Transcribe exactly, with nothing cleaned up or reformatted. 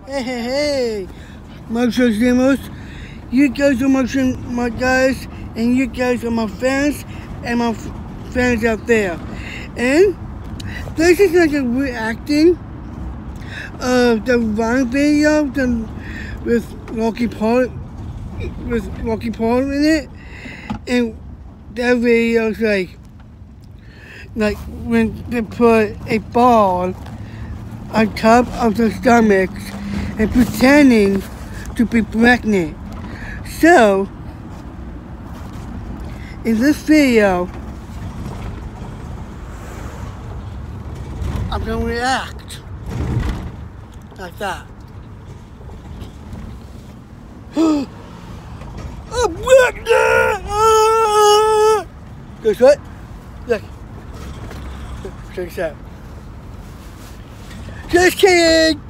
Hey, hey, hey, Marshall Demos. You guys are my, my guys, and you guys are my fans, and my f fans out there. And this is like a reacting of the Vine video the, with Rocky Paul, with Rocky Paul in it, and that video is like, like when they put a ball on top of their stomachs and pretending to be pregnant. So, in this video, I'm gonna react like that. I'm pregnant! Guess what? Look. Check this out. Just kidding!